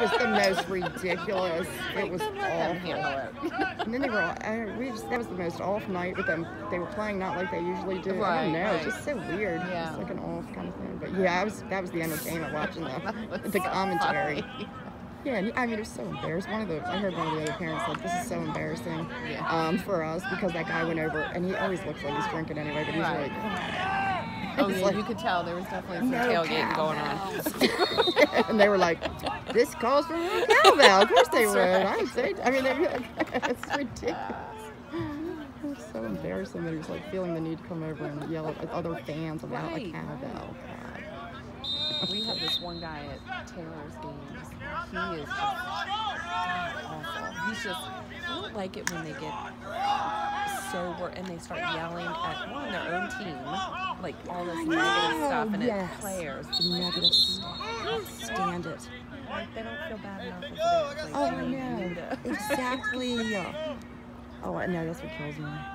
was the most ridiculous. It was Handle awful. it. And then they were all, that was the most off night with them. They were playing not like they usually do. I Right, don't know, right. it's just so weird. Yeah. It's like an off kind of thing. But yeah, that was the entertainment watching the commentary. Funny. Yeah, and I mean, it was so embarrassing. I heard one of the other parents like, this is so embarrassing for us because that guy went over, and he always looks like he's drinking anyway, but he's Right. like, Oh yeah, you could tell there was definitely some tailgating going on. and they were like, this calls for a cowbell. Of course they would. I would say, I mean, they'd be like, it's ridiculous. It was so embarrassing that he was like feeling the need to come over and yell at other fans about a cowbell. God. We have this one guy at Taylor's games. He is just awful. He's just, I don't like it when they get sober and they start yelling at their own team, like all this negative stuff, and it players. The negative stuff. I can't stand it. Like, they don't feel bad enough as it is. Like, Oh, I know. Exactly. Oh, I know. That's what kills me.